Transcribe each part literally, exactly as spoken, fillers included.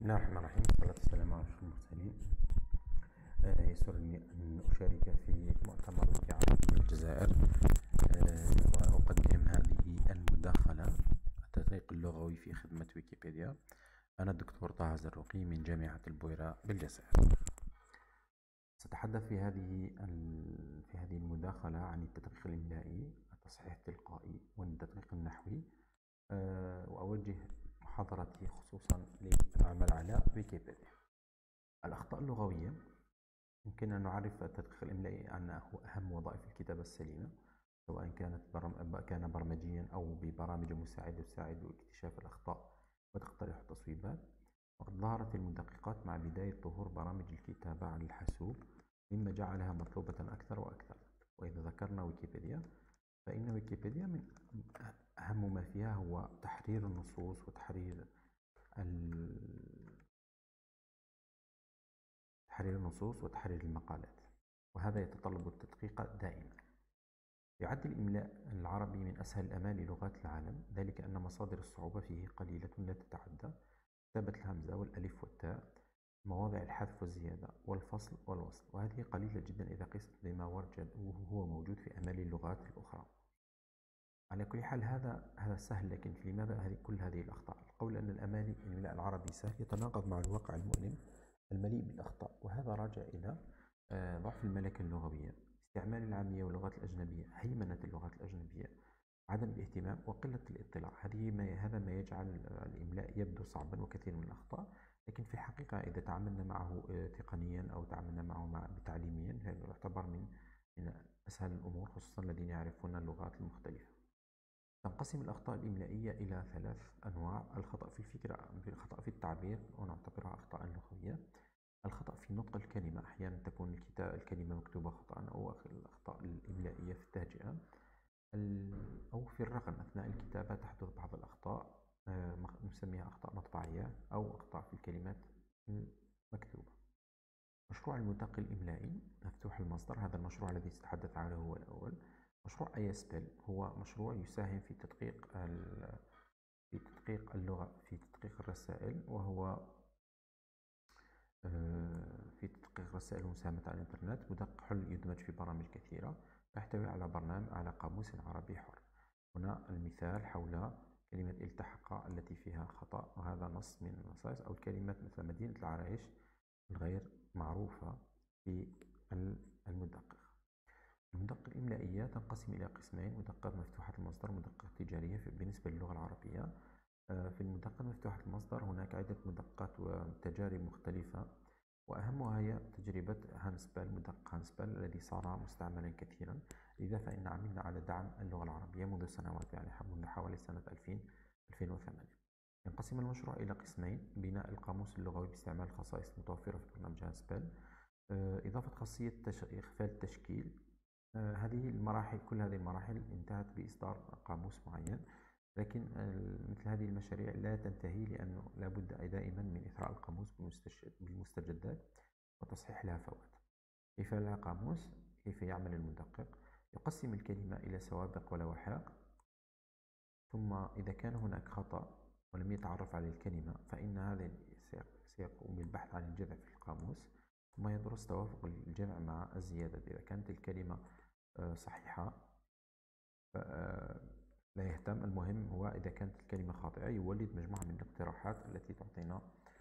بسم الله الرحمن الرحيم، والصلاة والسلام على أشرف المرسلين. آه، يسرني أن أشارك في مؤتمر ويكي الجزائر آه، وأقدم هذه المداخلة التدقيق اللغوي في خدمة ويكيبيديا. أنا الدكتور طه زروقي من جامعة البويرة بالجزائر. سأتحدث في هذه في هذه المداخلة عن التدقيق الإملائي، التصحيح التلقائي والتدقيق النحوي، آه، وأوجه محاضرتي خصوصا للعمل على ويكيبيديا. الأخطاء اللغوية يمكن أن نعرف التدقيق الإملائي أنه أهم وظائف الكتابة السليمة، سواء كانت برم... كان برمجيا أو ببرامج مساعدة تساعد اكتشاف الأخطاء وتقترح التصويبات. وقد ظهرت المدققات مع بداية ظهور برامج الكتابة على الحاسوب، مما جعلها مطلوبة أكثر وأكثر. وإذا ذكرنا ويكيبيديا فإن ويكيبيديا من أهم ما فيها هو تحرير النصوص وتحرير تحرير النصوص وتحرير المقالات، وهذا يتطلب التدقيق دائما. يعد الإملاء العربي من أسهل الأمال لغات العالم، ذلك أن مصادر الصعوبة فيه قليلة لا تتعدى: كتابة الهمزة والألف والتاء، مواضع الحذف والزيادة والفصل والوصل، وهذه قليلة جدا إذا قست بما وهو موجود في أمال اللغات الأخرى. على كل حال هذا هذا سهل، لكن لماذا هذه كل هذه الأخطاء؟ القول أن الأمالي الإملاء العربي سهل يتناقض مع الواقع المؤلم المليء بالأخطاء، وهذا راجع إلى ضعف الملكة اللغوية، استعمال العامية واللغات الأجنبية، هيمنة اللغات الأجنبية، عدم الاهتمام وقلة الاطلاع. هذه ما هذا ما يجعل الإملاء يبدو صعبا وكثير من الأخطاء، لكن في الحقيقة إذا تعاملنا معه تقنيا أو تعاملنا معه مع تعليميا يعتبر من من أسهل الأمور، خصوصا الذين يعرفون اللغات المختلفة. تنقسم الأخطاء الإملائية إلى ثلاث أنواع: الخطأ في الفكرة، الخطأ في التعبير ونعتبرها أخطاء لغوية، الخطأ في نطق الكلمة، أحيانا تكون الكلمة مكتوبة خطأ، أو الأخطاء الإملائية في التهجئة، أو في الرقم أثناء الكتابة تحدث بعض الأخطاء نسميها أخطاء مطبعية أو أخطاء في الكلمات المكتوبة. مشروع المدقق الإملائي مفتوح المصدر، هذا المشروع الذي سأتحدث عنه هو الأول. مشروع آي إس بي إل هو مشروع يساهم في تدقيق في تدقيق اللغة في تدقيق الرسائل، وهو في تدقيق رسائل مساهمة على الإنترنت. مدقق حل يدمج في برامج كثيرة، يحتوي على برنامج على قاموس عربي حر. هنا المثال حول كلمة التحق التي فيها خطأ، وهذا نص من النصائص، أو الكلمات مثل مدينة العرايش الغير معروفة في المدقق. المدقق الإملائية تنقسم إلى قسمين: مدقق مفتوحة المصدر ومدقق تجارية بالنسبة للغة العربية. في المدقق مفتوحة المصدر هناك عدة مدققات وتجارب مختلفة، وأهمها هي تجربة هانسبل، مدقق هانسبل الذي صار مستعملا كثيرا. لذا فإن عملنا على دعم اللغة العربية منذ سنوات، يعني منذ حوالي سنة ألفين ألفين وثمانية. ينقسم المشروع إلى قسمين: بناء القاموس اللغوي باستعمال الخصائص المتوفرة في برنامج هانسبل، إضافة خاصية إخفاء التشكيل. هذه المراحل كل هذه المراحل انتهت بإصدار قاموس معين، لكن مثل هذه المشاريع لا تنتهي، لأنه لا بد دائما من إثراء القاموس بالمستجدات وتصحيح الهفوات. كيف لها قاموس؟ كيف يعمل المدقق؟ يقسم الكلمة إلى سوابق ولواحق، ثم إذا كان هناك خطأ ولم يتعرف على الكلمة فإن هذا سيقوم بالبحث عن الجمع في القاموس، ثم يدرس توافق الجمع مع الزيادة. إذا كانت الكلمة صحيحة لا يهتم، المهم هو إذا كانت الكلمة خاطئة يولد مجموعة من الاقتراحات التي تعطينا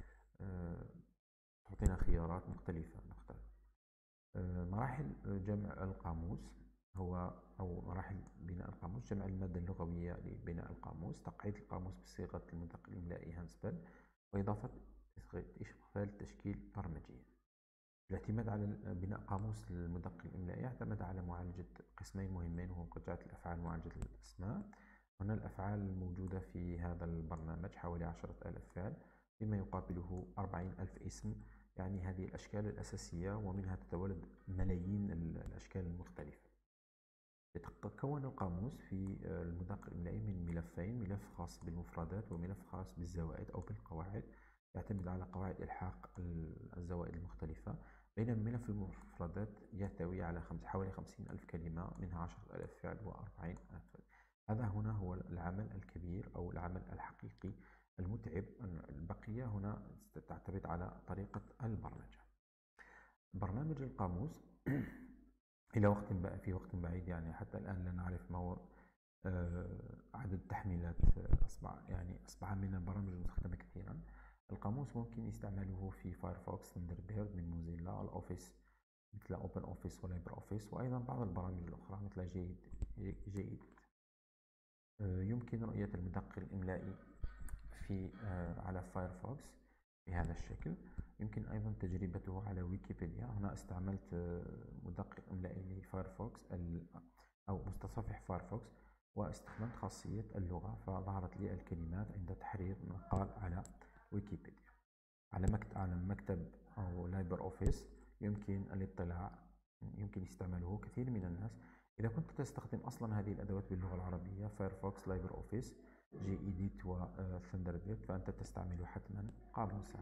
تعطينا خيارات مختلفة نختار. مراحل جمع القاموس هو أو مراحل بناء القاموس: جمع المادة اللغوية لبناء القاموس، تقعيد القاموس بصيغة المدقق الإملائي هانسبل، وإضافة إخفاء التشكيل برمجيا. الاعتماد على بناء قاموس المدقق الإملائي يعتمد على معالجة قسمين مهمين، وهو قطعة الأفعال ومعالجة الأسماء. هنا الأفعال الموجودة في هذا البرنامج حوالي عشرة آلاف فعل، بما يقابله أربعين ألف اسم، يعني هذه الأشكال الأساسية، ومنها تتولد ملايين الأشكال المختلفة. يتكون القاموس في المدقق الإملائي من ملفين: ملف خاص بالمفردات وملف خاص بالزوائد أو بالقواعد، يعتمد على قواعد إلحاق الزوائد المختلفة. بينما ملف المفردات يحتوي على حوالي خمسين ألف كلمة، منها عشرة آلاف فعل وأربعين ألف فعل. هذا هنا هو العمل الكبير أو العمل الحقيقي المتعب. البقية هنا يرتبط على طريقة البرمجة. برنامج القاموس إلى وقت في وقت بعيد، يعني حتى الآن لا نعرف ما هو عدد التحميلات، أصبح يعني أصبح من البرامج المستخدمة كثيرا. القاموس ممكن استعماله في فايرفوكس، ثاندربيرد من موزيلا، الأوفيس مثل أوبن أوفيس وليبر أوفيس، وأيضا بعض البرامج الأخرى مثل جيد جيد. يمكن رؤية المدقق الإملائي في على فايرفوكس بهذا الشكل. يمكن أيضا تجربته على ويكيبيديا. هنا استعملت مدقق إملائي لفايرفوكس أو مستصفح فايرفوكس، واستخدمت خاصية اللغة، فظهرت لي الكلمات عند تحرير مقال على ويكيبيديا. على مكتب على مكتب أو لايبر أوفيس يمكن الاطلاع، يمكن استعماله كثير من الناس. إذا كنت تستخدم أصلا هذه الأدوات باللغة العربية، فايرفوكس، لايبر أوفيس، جي إيديت وثاندربيرد، فأنت تستعمله حتما قاموسا.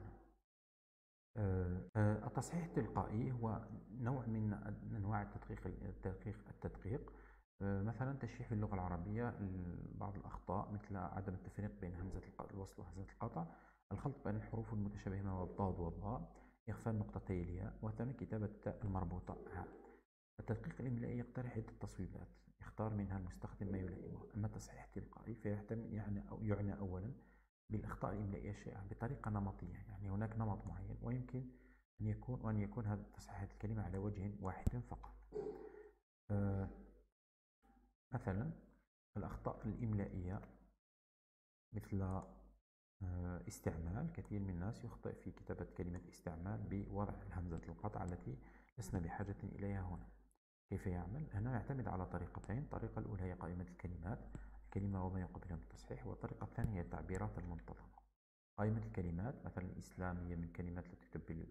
التصحيح التلقائي هو نوع من أنواع التدقيق التدقيق التدقيق مثلا تشريح اللغة العربية بعض الأخطاء، مثل عدم التفريق بين همزة الوصل وهمزة القطع، الخلط بين الحروف المتشابهة والضاد والضاء، إخفاء نقطتي الياء، وثاني كتابة التاء المربوطة ها. التدقيق الإملائي يقترح عدة تصويبات يختار منها المستخدم ما يلائمه. أما التصحيح التلقائي فيعتمد يعني أو يعنى أولا بالأخطاء الإملائية الشائعة بطريقة نمطية، يعني هناك نمط معين، ويمكن أن يكون وأن يكون هذا تصحيح الكلمة على وجه واحد فقط. أه مثلا الأخطاء الإملائية مثل أه استعمال. كثير من الناس يخطئ في كتابة كلمة استعمال بوضع همزة القطع التي لسنا بحاجة إليها هنا. كيف يعمل؟ هنا يعتمد على طريقتين. الطريقة الأولى هي قائمة الكلمات، الكلمة وما يقابلها من التصحيح، والطريقة الثانية هي التعبيرات المنتظمة. قائمة الكلمات مثلا الإسلام هي من الكلمات التي تكتب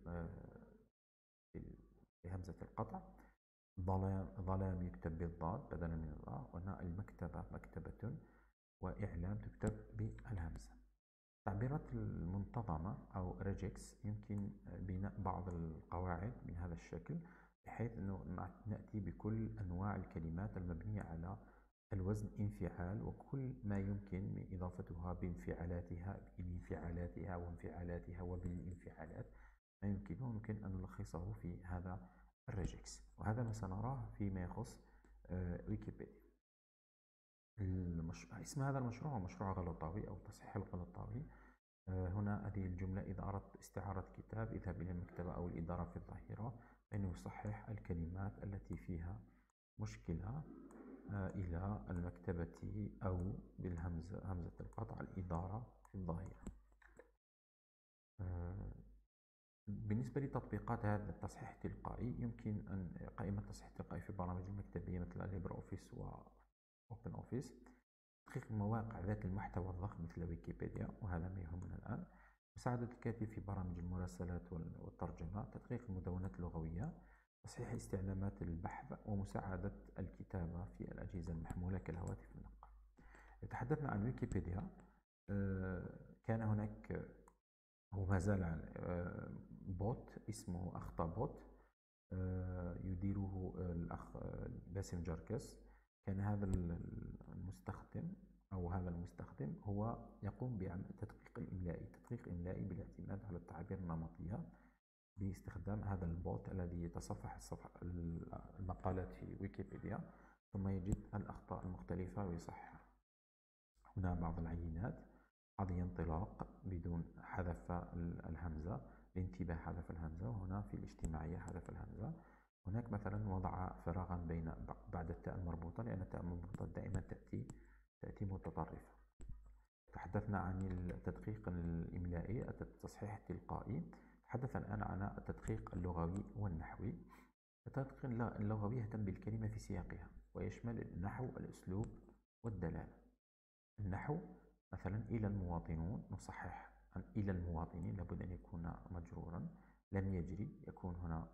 بهمزة القطع، ظلام ظلام يكتب بالضاد بدلا من الراء، وهنا المكتبة مكتبة، وإعلام تكتب بالهمزة. التعبيرات المنتظمة أو ريجكس يمكن بناء بعض القواعد من هذا الشكل، بحيث أنه نأتي بكل أنواع الكلمات المبنية على الوزن انفعال، وكل ما يمكن من إضافتها بانفعالاتها بانفعالاتها وانفعالاتها وبالانفعالات ما يمكنه يمكن أن نلخصه في هذا الريجكس، وهذا ما سنراه فيما يخص ويكيبيديا. المش... اسم هذا المشروع هو مشروع غلطاوي أو تصحيح الغلطاوي. هنا هذه الجملة: إذا أردت استعارة كتاب اذهب إلى المكتبة أو الإدارة في الظهيرة، فإنه يصحح الكلمات التي فيها مشكلة إلى المكتبة أو بالهمزة همزة القطع الإدارة في الظهيرة. بالنسبة لتطبيقات هذا التصحيح التلقائي، يمكن أن قائمة التصحيح التلقائي في البرامج المكتبية مثل ليبر أوفيس وأوبن أوفيس، تحقيق المواقع ذات المحتوى الضخم مثل ويكيبيديا، وهذا ما يهمنا الآن، مساعدة الكاتب في برامج المراسلات والترجمة، تدقيق المدونات اللغوية، تصحيح استعلامات البحث، ومساعدة الكتابة في الأجهزة المحمولة كالهواتف النقال. تحدثنا عن ويكيبيديا. كان هناك أو ما زال بوت اسمه أخطاء بوت يديره الأخ باسم جاركس. كان هذا المستخدم أو هذا المستخدم هو يقوم بعمل التدقيق الإملائي، تدقيق إملائي بالاعتماد على التعابير النمطية باستخدام هذا البوت الذي يتصفح الصفحة المقالات في ويكيبيديا ثم يجد الأخطاء المختلفة ويصححها. هنا بعض العينات: قضية انطلاق بدون حذف الهمزة، الانتباه حذف الهمزة، وهنا في الاجتماعية حذف الهمزة. هناك مثلا وضع فراغا بين بعد التاء المربوطة، لأن التاء المربوطة دائما تأتي تأتي متطرفة. تحدثنا عن التدقيق الإملائي، التصحيح التلقائي. تحدث الآن عن التدقيق اللغوي والنحوي. التدقيق اللغوي يهتم بالكلمة في سياقها، ويشمل النحو، الأسلوب، والدلالة. النحو مثلا إلى المواطنون، نصحح عن إلى المواطنين، لابد أن يكون مجرورا. لم يجري يكون هنا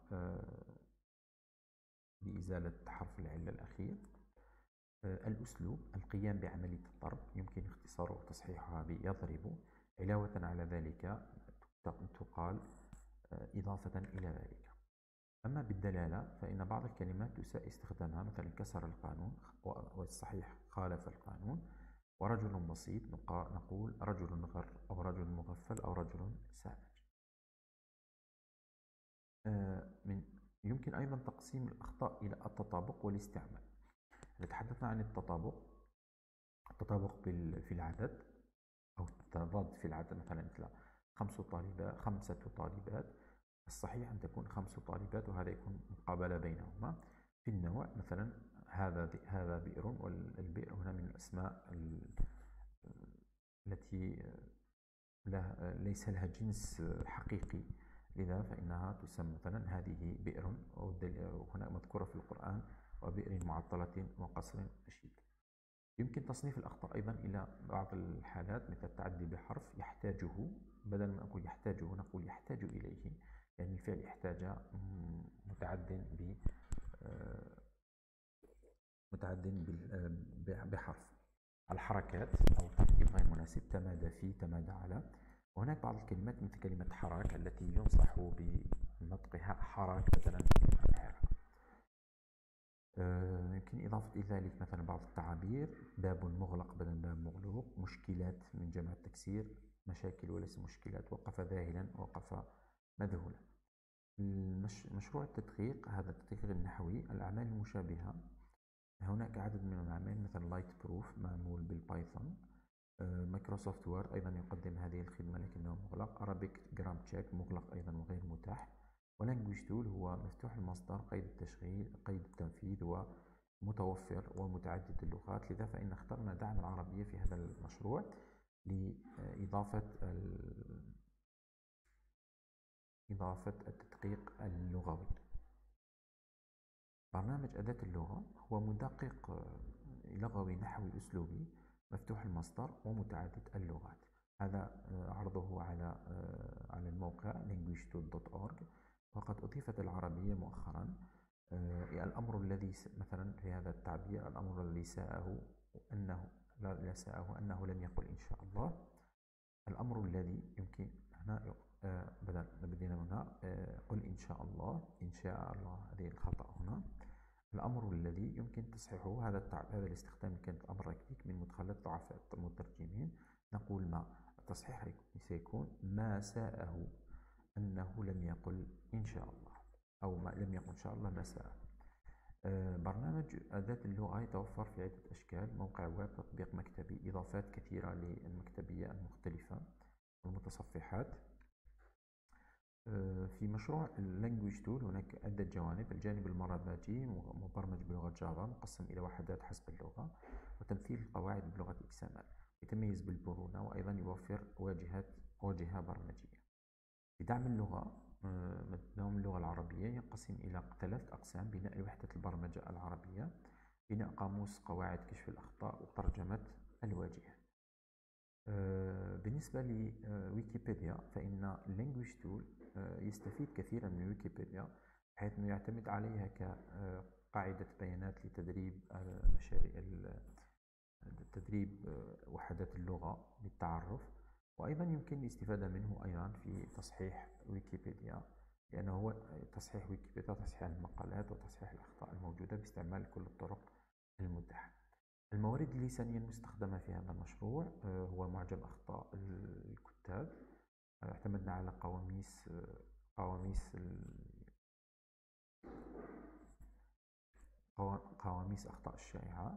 بإزالة حرف العلة الأخير. الأسلوب: القيام بعملية الضرب، يمكن اختصاره وتصحيحها بيضرب. علاوة على ذلك تقال إضافة إلى ذلك. أما بالدلالة فإن بعض الكلمات تساء استخدامها، مثلا كسر القانون، والصحيح خالف القانون. ورجل بسيط نقول رجل غر أو رجل مغفل أو رجل ساذج. من يمكن أيضا تقسيم الأخطاء إلى التطابق والاستعمال. إذا تحدثنا عن التطابق، التطابق في العدد أو التضاد في العدد، مثلا مثل خمس طالبات خمسة طالبات، الصحيح أن تكون خمس طالبات وهذا يكون مقابلة بينهما. في النوع مثلا هذا هذا بئر، والبئر هنا من الأسماء التي لا ليس لها جنس حقيقي، لذا فإنها تسمى مثلا هذه بئر، وهنا مذكورة في القرآن وبئر معطلة وقصر مشيد. يمكن تصنيف الأخطاء أيضا إلى بعض الحالات مثل التعدي بحرف يحتاجه، بدل ما نقول يحتاجه نقول يحتاج إليه، يعني الفعل احتاج متعد ب متعد بحرف. الحركات أو التركيب غير مناسب، تمادى في، تمادى على. وهناك بعض الكلمات مثل كلمة حراك التي ينصح بنطقها حراك بدلا من حراك. يمكن إضافة إلى ذلك مثلا بعض التعابير، باب مغلق بدل باب مغلوق، مشكلات من جمع التكسير، مشاكل وليس مشكلات، وقف ذاهلا وقف مذهولا. مشروع التدقيق، هذا التدقيق النحوي، الأعمال المشابهة، هناك عدد من الأعمال مثل لايت بروف معمول بالبايثون. مايكروسوفت وورد أيضا يقدم هذه الخدمة لكنه مغلق. أرابيك جرام تشيك مغلق أيضا وغير متاح. ولانجويج تول هو مفتوح المصدر، قيد التشغيل، قيد التنفيذ، ومتوفر ومتعدد اللغات. لذا فإن اخترنا دعم العربية في هذا المشروع لإضافة إضافة التدقيق اللغوي. برنامج أداة اللغة هو مدقق لغوي نحوي أسلوبي مفتوح المصدر ومتعدد اللغات. هذا عرضه على على الموقع لانجويج تول دوت أورج، وقد أضيفت العربية مؤخرا. الأمر الذي مثلا في هذا التعبير، الأمر الذي ساءه أنه لا ساءه أنه لم يقل إن شاء الله. الأمر الذي يمكن هنا بدأ بدينا هنا قل إن شاء الله، إن شاء الله، هذه الخطأ هنا. الأمر الذي يمكن تصحيحه، هذا التعب هذا الاستخدام كان أمر ركيك من مدخلات ضعفاء المترجمين. نقول ما التصحيح سيكون ما ساءه أنه لم يقل إن شاء الله، أو ما لم يقل إن شاء الله ما ساءه. برنامج أداة اللغة يتوفر في عدة أشكال: موقع ويب، تطبيق مكتبي، إضافات كثيرة للمكتبية المختلفة والمتصفحات. في مشروع اللانجويج تول هناك عدة جوانب: الجانب المرامجي مبرمج بلغة جافا مقسم إلى وحدات حسب اللغة، وتمثيل القواعد بلغة إكس إم إل، يتميز بالمرونة، وأيضا يوفر واجهات واجهة برمجية. بدعم اللغة دعم اللغة العربية ينقسم إلى ثلاث أقسام: بناء وحدة البرمجة العربية، بناء قاموس قواعد كشف الأخطاء، وترجمة الواجهة. بالنسبة لويكيبيديا، فإن اللانجويج تول يستفيد كثيرا من ويكيبيديا، بحيث أنه يعتمد عليها كقاعدة بيانات لتدريب مشاريع تدريب وحدات اللغة للتعرف. وأيضا يمكن الاستفادة منه أيضا في تصحيح ويكيبيديا، لأنه هو تصحيح ويكيبيديا، تصحيح المقالات وتصحيح الأخطاء الموجودة باستعمال كل الطرق المتاحة. الموارد اللسانية المستخدمة في هذا المشروع هو معجم أخطاء الكتاب، اعتمدنا على قواميس قواميس قواميس أخطاء الشائعة.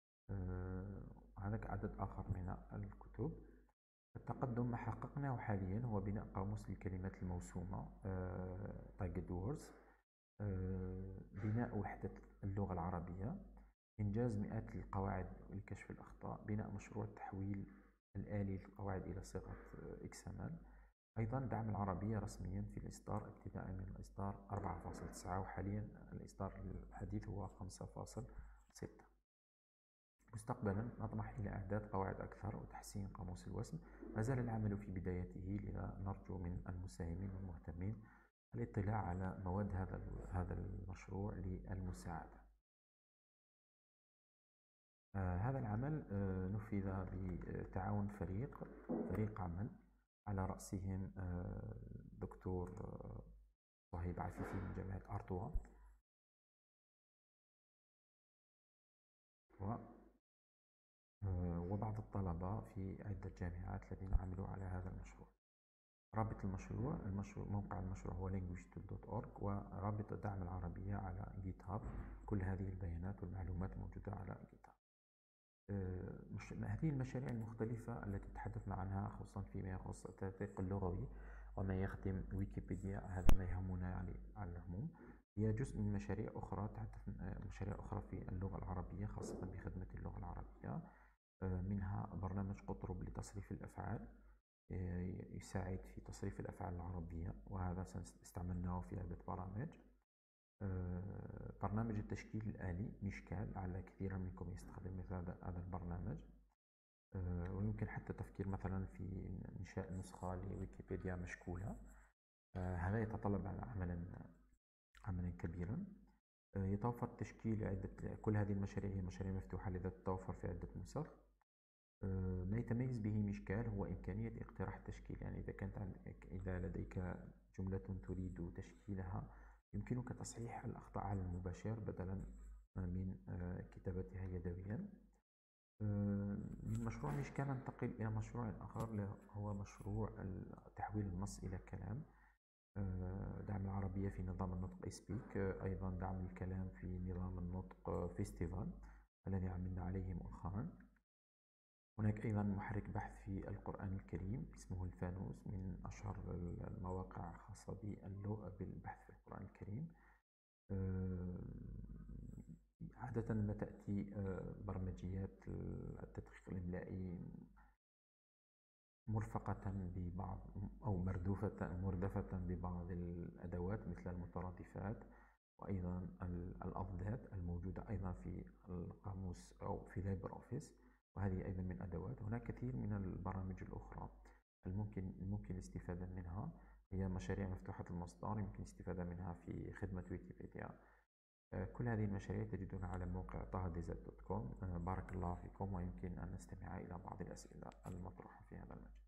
هناك عدد آخر من الكتب. التقدم ما حققناه حاليا هو بناء قاموس للكلمات الموسومة تاجد ووردز، بناء وحدة اللغة العربية، إنجاز مئات القواعد لكشف الأخطاء، بناء مشروع تحويل الآلي للقواعد إلى صيغة إكس إم إل، أيضا دعم العربية رسميا في الإصدار ابتداء من الإصدار أربعة فاصلة تسعة، وحاليا الإصدار الحديث هو خمسة فاصلة ستة. مستقبلا نطمح إلى إعداد قواعد أكثر وتحسين قاموس الوسم. ما زال العمل في بدايته، لذا نرجو من المساهمين والمهتمين الاطلاع على مواد هذا هذا المشروع للمساعدة. آه هذا العمل آه نفذ بتعاون فريق فريق عمل على رأسهم آه دكتور آه صهيب عفيفي من جامعة أرطوا، و وبعض الطلبة في عدة جامعات الذين عملوا على هذا المشروع. رابط المشروع, المشروع موقع المشروع هو linguistal دوت أورج، ورابط دعم العربية على جيت هاب. كل هذه البيانات والمعلومات موجودة على جيت هاب. مش... هذه المشاريع المختلفة التي تحدثنا عنها خصوصا فيما يخص التدقيق اللغوي وما يخدم ويكيبيديا، هذا ما يهمنا يعني على العموم. هي جزء من مشاريع أخرى تحدث مشاريع أخرى في اللغة العربية خاصة بخدمة اللغة العربية، منها برنامج قطرب لتصريف الأفعال، يساعد في تصريف الأفعال العربية، وهذا استعملناه في عدة برامج. برنامج التشكيل الآلي ميشكال، على كثير منكم يستخدم مثل هذا البرنامج، ويمكن حتى تفكير مثلا في إنشاء نسخة لويكيبيديا مشكولة. هذا يتطلب عملا عملا كبيرا. يتوفر تشكيل عدة، كل هذه المشاريع هي مشاريع مفتوحة لذا تتوفر في عدة نسخ. ما يتميز به ميشكال هو إمكانية اقتراح التشكيل، يعني إذا كانت عندك إذا لديك جملة تريد تشكيلها يمكنك تصحيح الأخطاء على المباشر بدلا من كتابتها يدويا. من مشروع ميشكال ننتقل إلى مشروع آخر، هو مشروع تحويل النص إلى كلام، دعم العربية في نظام النطق إسبيك، أيضا دعم الكلام في نظام النطق فيستيفال الذي عملنا عليه مؤخرا. هناك أيضا محرك بحث في القرآن الكريم اسمه الفانوس، من أشهر المواقع الخاصة بالبحث في القرآن الكريم. عادة ما تأتي برمجيات التدقيق الإملائي مرفقة ببعض أو مردوفة مردفة ببعض الأدوات مثل المترادفات، وأيضا الأضداد الموجودة أيضا في القاموس أو في ليبر أوفيس، وهذه أيضا من أدوات. هناك كثير من البرامج الأخرى الممكن الممكن الاستفادة منها، هي مشاريع مفتوحة المصدر يمكن الاستفادة منها في خدمة ويكيبيديا. كل هذه المشاريع تجدونها على موقع طه دي زد دوت كوم. بارك الله فيكم، ويمكن أن نستمع إلى بعض الأسئلة المطروحة في هذا المجال.